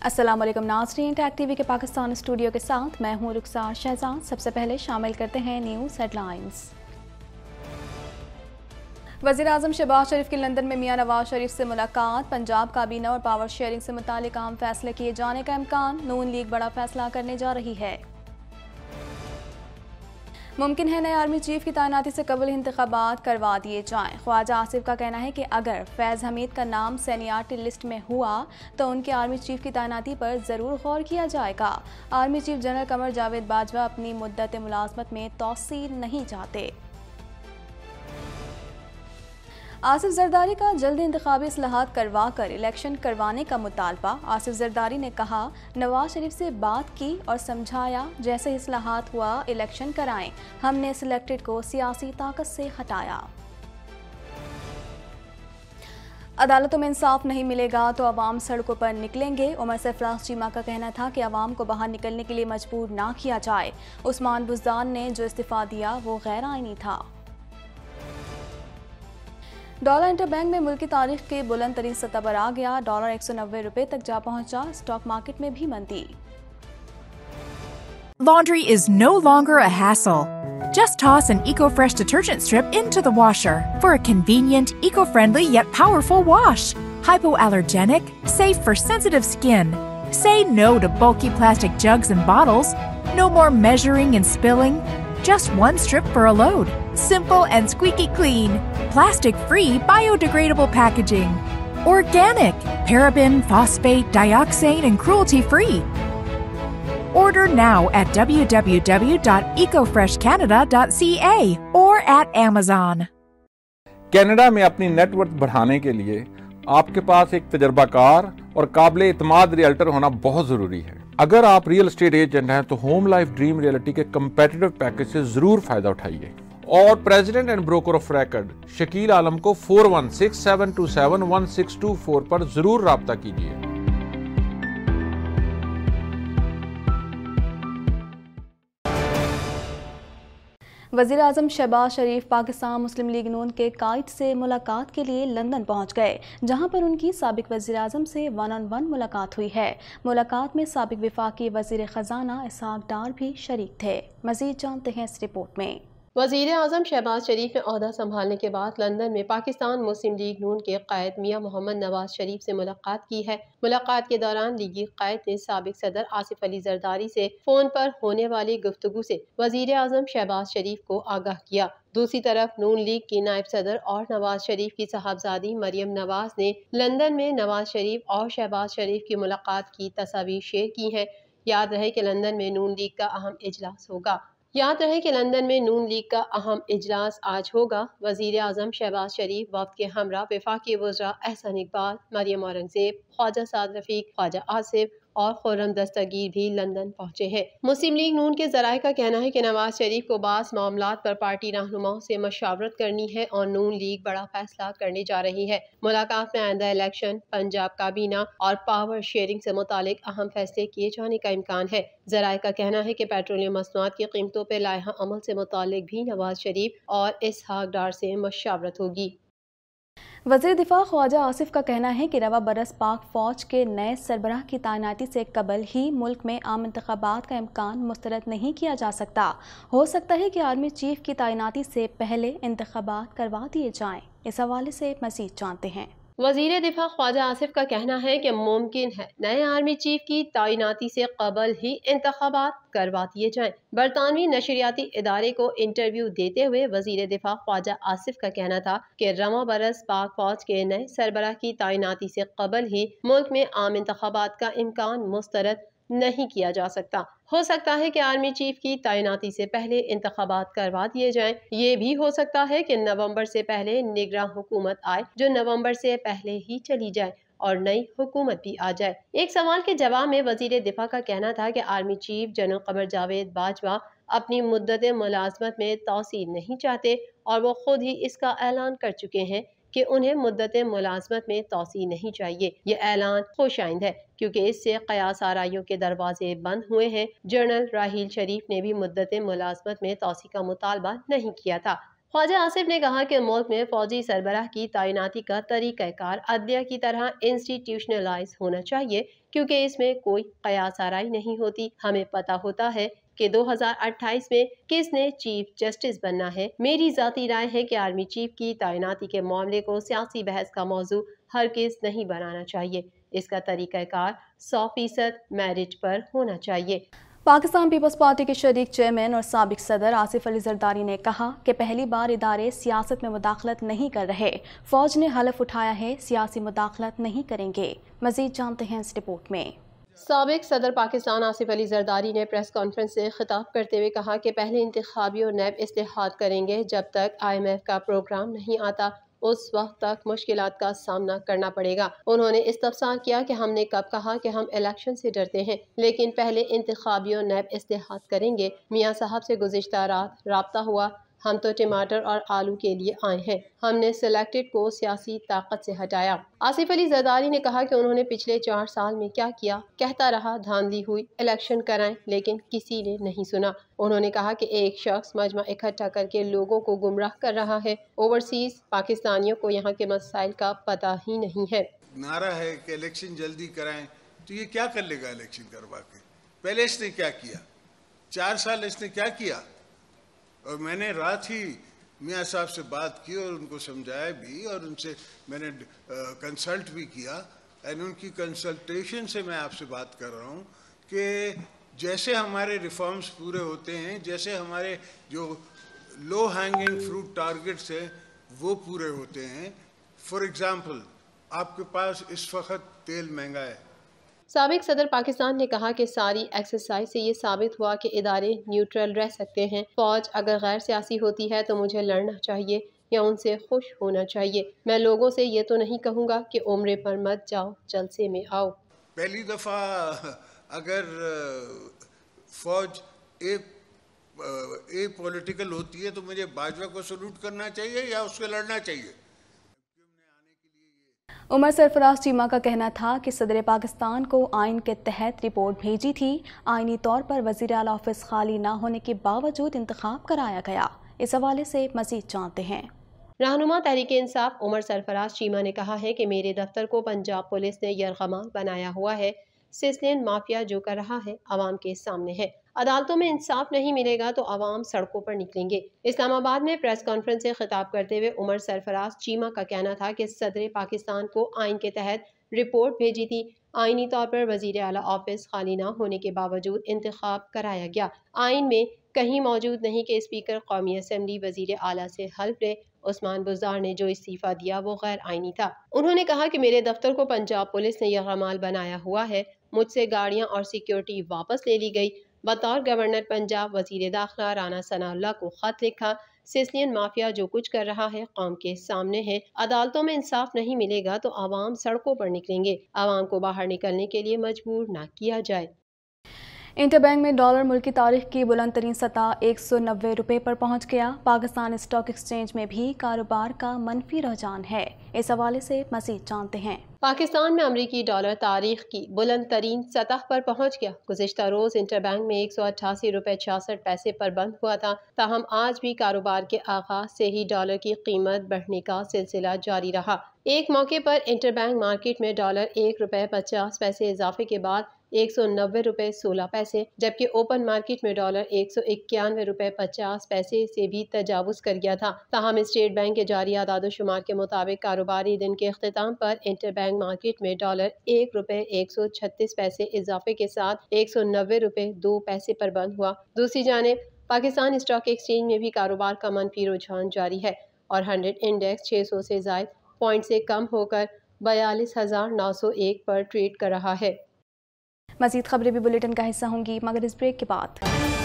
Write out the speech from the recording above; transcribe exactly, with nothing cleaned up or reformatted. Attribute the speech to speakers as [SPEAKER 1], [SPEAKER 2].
[SPEAKER 1] अस्सलाम वालेकुम नाज़रीन, टैग टीवी के पाकिस्तान स्टूडियो के साथ मैं हूं रुखसार शहजाद। सबसे पहले शामिल करते हैं न्यूज़ हेडलाइंस। वज़ीर आज़म शहबाज शरीफ की लंदन में मियां नवाज शरीफ से मुलाकात। पंजाब काबीना और पावर शेयरिंग से मुतालिक अहम फैसले किए जाने का इम्कान। नून लीग बड़ा फैसला करने जा रही है। मुमकिन है नए आर्मी चीफ की तैनाती से कबल इंतखाबात करवा दिए जाएं। ख्वाजा आसिफ का कहना है कि अगर फैज़ हमीद का नाम सीनियरिटी लिस्ट में हुआ तो उनके आर्मी चीफ की तैनाती पर ज़रूर गौर किया जाएगा। Army chief general Qamar Javed Bajwa अपनी मुद्दत मुलाजमत में तौसील नहीं चाहते। आसिफ जरदारी का जल्द इंतखाबी इस्लाहात करवा कर इलेक्शन करवाने का मुतालबा। आसिफ जरदारी ने कहा, नवाज शरीफ से बात की और समझाया, जैसे इस्लाहात हुआ इलेक्शन कराएं। हमने सिलेक्टेड को सियासी ताकत से हटाया। अदालतों में इंसाफ नहीं मिलेगा तो अवाम सड़कों पर निकलेंगे। उमर सरफराज चीमा का कहना था कि अवाम को बाहर निकलने के लिए मजबूर ना किया जाए। उस्मान बुज़दान ने जो इस्तीफा दिया वो गैर आईनी था। डॉलर इंटरबैंक में मुल्क की तारीख के बुलंद तरीन सतह पर आ गया। डॉलर एक सौ नब्बे रुपए तक जा पहुंचा। स्टॉक मार्केट में भी मंदी।
[SPEAKER 2] Laundry is no longer a hassle. Just toss an EcoFresh detergent strip into the washer for a convenient, eco-friendly yet powerful wash. Hypoallergenic, safe for sensitive skin. Say no to bulky plastic jugs and bottles. No more measuring and spilling. Just one strip for a load. Simple and squeaky clean. Plastic-free, biodegradable packaging. Organic, paraben, phosphate, dioxane, and cruelty-free. Order now at w w w dot eco fresh canada dot c a or at Amazon.
[SPEAKER 3] Canada में अपनी net worth बढ़ाने के लिए आपके पास एक तजर्बाकार और काबिल इत्माद realtor होना बहुत जरूरी है। अगर आप रियल एस्टेट एजेंट हैं तो होम लाइफ ड्रीम रियलिटी के कंपेटिटिव पैकेज से जरूर फायदा उठाइए। और president and broker of record Shakeel Alam को four one six seven two seven one six two four पर जरूर राब्ता कीजिए।
[SPEAKER 1] वज़ीर आज़म शहबाज शरीफ पाकिस्तान मुस्लिम लीग नून के कायद से मुलाकात के लिए लंदन पहुंच गए, जहां पर उनकी साबिक वज़ीर आज़म से वन ऑन वन मुलाकात हुई है। मुलाकात में साबिक वफाकी वज़ीर ख़जाना इसहाक डार भी शरीक थे। मज़ीद जानते हैं इस रिपोर्ट में।
[SPEAKER 4] वज़ीर आज़म शहबाज शरीफ ने ओहदा संभालने के बाद लंदन में पाकिस्तान मुस्लिम लीग नून के कायद मियां मोहम्मद नवाज शरीफ से मुलाकात की है। मुलाकात के दौरान लीगी कायद ने साबिक सदर आसिफ अली जरदारी से फोन पर होने वाली गुफ्तगू से वज़ीर आज़म शहबाज शरीफ को आगाह किया। दूसरी तरफ नून लीग की नायब सदर और नवाज शरीफ की साहबजादी मरियम नवाज ने लंदन में नवाज शरीफ और शहबाज शरीफ की मुलाकात की तस्वीर शेयर की है। याद रहे कि लंदन में नून लीग का अहम इजलास होगा याद रहे कि लंदन में नून लीग का अहम इजलास आज होगा। वज़ीर आज़म शहबाज शरीफ वक्त के हमरा वफाकी वज़रा एहसन इकबाल, मरियम औरंगज़ेब, ख्वाजा साद रफ़ीक, ख्वाजा आसिफ और खुर्रम दस्तगीर भी लंदन पहुंचे हैं। मुस्लिम लीग नून के ज़राए का कहना है कि नवाज शरीफ को बास मामलात पर पार्टी रहनुमाओं से मशावरत करनी है और नून लीग बड़ा फैसला करने जा रही है। मुलाकात में आइंदा इलेक्शन, पंजाब काबीना और पावर शेयरिंग से मुतालिक अहम फैसले किए जाने का इम्कान है। ज़राए का कहना है कि पेट्रोलियम मसनूआत की कीमतों पर लायहा अमल से मुतालिक भी नवाज शरीफ और इसहाक डार से मशावरत होगी।
[SPEAKER 1] वज़ीर दिफा ख्वाजा आसिफ का कहना है कि रवा बरस पाक फौज के नए सरबराह की तैनाती से कबल ही मुल्क में आम इंतखाबात का इम्कान मुस्तरद नहीं किया जा सकता। हो सकता है कि आर्मी चीफ की तैनाती से पहले इंतखाबात करवा दिए जाएं। इस हवाले से मज़ीद जानते हैं।
[SPEAKER 4] वज़ीर दिफा ख्वाजा आसिफ का कहना है कि मुमकिन है नए आर्मी चीफ की तैनाती से कबल ही इंतखाबात करवा दिए जाएं। बरतानवी नशरियाती इदारे को इंटरव्यू देते हुए वज़ीर दिफा ख्वाजा आसिफ का कहना था कि रवा बरस पाक फौज के नए सरबराह की तैनाती से कबल ही मुल्क में आम इंतखाबात का इम्कान मुस्तरद नहीं किया जा सकता। हो सकता है कि आर्मी चीफ की तैनाती से पहले इंतखाबात करवा दिए जाएं। ये भी हो सकता है कि नवंबर से पहले निगरान हुकूमत आए जो नवंबर से पहले ही चली जाए और नई हुकूमत भी आ जाए। एक सवाल के जवाब में वजीर दिफा का कहना था कि army chief general Qamar Javed Bajwa अपनी मुद्दत मुलाजमत में तौसील नहीं चाहते और वो खुद ही इसका ऐलान कर चुके हैं कि उन्हें मुद्दत मुलाजमत में तौसील नहीं चाहिए। ये ऐलान खुशाइंद है क्योंकि इससे कयास आराइयों के दरवाजे बंद हुए हैं। जनरल राहील शरीफ ने भी मुद्दत मुलाजमत में तौसील का मुतालबा नहीं किया था। ख्वाजा आसिफ ने कहा कि मुल्क में फौजी सरबराह की तैनाती का तरीक़ाकार अदलिया की तरह इंस्टीट्यूशनलाइज होना चाहिए, क्योंकि इसमें कोई कयास आराई नहीं होती। हमें पता होता है कि दो हज़ार अट्ठाईस में किसने चीफ जस्टिस बनना है। मेरी ज़ाती राय है कि आर्मी चीफ की तैनाती के मामले को सियासी बहस का मौजू हरगिज़ नहीं बनाना चाहिए। इसका तरीक़ाकार सौ फीसद मेरिट पर होना चाहिए।
[SPEAKER 1] पाकिस्तान पीपल्स पार्टी के शरीक चेयरमैन और साबिक सदर आसिफ अली जरदारी ने कहा कि पहली बार इदारे सियासत में मुदाखलत नहीं कर रहे। फौज ने हलफ उठाया है सियासी मुदाखलत नहीं करेंगे। मजीद जानते हैं इस रिपोर्ट में।
[SPEAKER 4] साबिक सदर पाकिस्तान आसिफ अली जरदारी ने प्रेस कॉन्फ्रेंस से खिताब करते हुए कहा कि पहले इंतखाबी और नैब इस्तेहाद करेंगे। जब तक आई एम एफ का प्रोग्राम नहीं आता उस वक्त तक मुश्किलात का सामना करना पड़ेगा। उन्होंने इस्तफसार किया कि हमने कब कहा कि हम इलेक्शन से डरते हैं, लेकिन पहले इंतखाबी और नैब इस्तेहाद करेंगे। मियाँ साहब से गुज़िश्ता रात राब्ता हुआ। हम तो टमाटर और आलू के लिए आए हैं। हमने सिलेक्टेड को सियासी ताकत से हटाया। आसिफ अली जरदारी ने कहा कि उन्होंने पिछले चार साल में क्या किया। कहता रहा धांधली हुई, इलेक्शन कराएं, लेकिन किसी ने नहीं सुना। उन्होंने कहा कि एक शख्स मजमा इकट्ठा करके लोगों को गुमराह कर रहा है। ओवरसीज पाकिस्तानियों को यहाँ के मसाइल का पता ही नहीं है।
[SPEAKER 5] नारा है कि इलेक्शन जल्दी कराएं, तो ये क्या कर लेगा इलेक्शन करवा के? पहले इसने क्या किया? चार साल इसने क्या किया? और मैंने रात ही मियाँ साहब से बात की और उनको समझाया भी, और उनसे मैंने कंसल्ट भी किया। एंड उनकी कंसल्टेशन से मैं आपसे बात कर रहा हूँ कि जैसे हमारे रिफॉर्म्स पूरे होते हैं, जैसे हमारे जो लो हैंगिंग फ्रूट टारगेट्स हैं वो पूरे होते हैं। फॉर एग्ज़ाम्पल, आपके पास इस वक्त तेल महंगा है।
[SPEAKER 4] साबिक सदर पाकिस्तान ने कहा कि सारी एक्सरसाइज से ये साबित हुआ कि इदारे न्यूट्रल रह सकते हैं। फौज अगर गैर सियासी होती है तो मुझे लड़ना चाहिए या उनसे खुश होना चाहिए। मैं लोगों से ये तो नहीं कहूँगा कि उम्रे पर मत जाओ, जलसे में आओ।
[SPEAKER 5] पहली दफ़ा अगर फौज ए ए पॉलिटिकल होती है तो मुझे बाजवा को सल्यूट करना चाहिए या उससे लड़ना चाहिए?
[SPEAKER 1] उमर सरफराज चीमा का कहना था कि सदर पाकिस्तान को आइन के तहत रिपोर्ट भेजी थी। आइनी तौर पर वज़ीर आला ऑफिस खाली ना होने के बावजूद इंतखाब कराया गया। इस हवाले से मज़ीद जानते हैं।
[SPEAKER 4] रहनुमा तहरीक इंसाफ उमर सरफराज चीमा ने कहा है कि मेरे दफ्तर को पंजाब पुलिस ने यरगमाल बनाया हुआ है। सिसलियन माफिया जो कर रहा है आवाम के सामने है। अदालतों में इंसाफ नहीं मिलेगा तो आवाम सड़कों पर निकलेंगे। इस्लामाबाद में प्रेस कॉन्फ्रेंस से खिताब करते हुए उमर सरफराज चीमा का कहना था कि सदर पाकिस्तान को आइन के तहत रिपोर्ट भेजी थी। आइनी तौर पर वजीर आला ऑफिस खाली ना होने के बावजूद इंतखाब कराया गया। आइन में कहीं मौजूद नहीं कि स्पीकर कौमी असम्बली वजीर आला से हल्फ ले। उस्मान बुज़दार ने जो इस्तीफा दिया वो गैर आइनी था। उन्होंने कहा कि मेरे दफ्तर को पंजाब पुलिस ने यरगमाल बनाया हुआ है। मुझसे गाड़ियां और सिक्योरिटी वापस ले ली गई। बतौर गवर्नर पंजाब वजीर दाखिला राना सनाउल्लाह को खत लिखा। सिसलियन माफिया जो कुछ कर रहा है कौम के सामने है। अदालतों में इंसाफ नहीं मिलेगा तो आवाम सड़कों पर निकलेंगे। आवाम को बाहर निकलने के लिए मजबूर ना किया जाए।
[SPEAKER 1] इंटरबैंक में डॉलर मुल्क की तारीख की बुलंद तरीन सतह एक सौ नब्बे रुपये पर पहुंच गया। पाकिस्तान स्टॉक एक्सचेंज में भी कारोबार का मनफी रुझान है। इस हवाले से मजीद जानते हैं।
[SPEAKER 4] पाकिस्तान में अमरीकी डॉलर तारीख की बुलंद तरीन सतह पर पहुंच गया। गुज़िश्ता रोज इंटरबैंक में एक सौ अट्ठासी रुपये छियासठ पैसे पर बंद हुआ था। ताहम आज भी कारोबार के आगाज से ही डॉलर की कीमत बढ़ने का सिलसिला जारी रहा। एक मौके पर इंटरबैंक मार्केट में डॉलर एक रुपये पचास पैसे इजाफे के बाद एक सौ नब्बे रुपये सोलह पैसे, जबकि ओपन मार्केट में डॉलर एक सौ इक्यानवे रुपये पचास पैसे से भी तजावुज कर गया था। ताहम स्टेट बैंक के जारी आदादोशुमार के मुताबिक कारोबारी दिन के अख्तिताम पर इंटरबैंक मार्केट में डॉलर एक रुपये एक सौ छत्तीस पैसे इजाफे के साथ एक सौ नब्बे रुपये दो पैसे पर बंद हुआ। दूसरी जानिब पाकिस्तान स्टॉक एक्सचेंज में भी कारोबार का मनफी रुझान जारी है और हंड्रेड इंडेक्स छः सौ से ज़ायद पॉइंट से कम होकर बयालीस हजार नौ सौ एक पर ट्रेड कर रहा है।
[SPEAKER 1] मज़ीद खबरें भी बुलेटिन का हिस्सा होंगी मगर इस ब्रेक के बाद।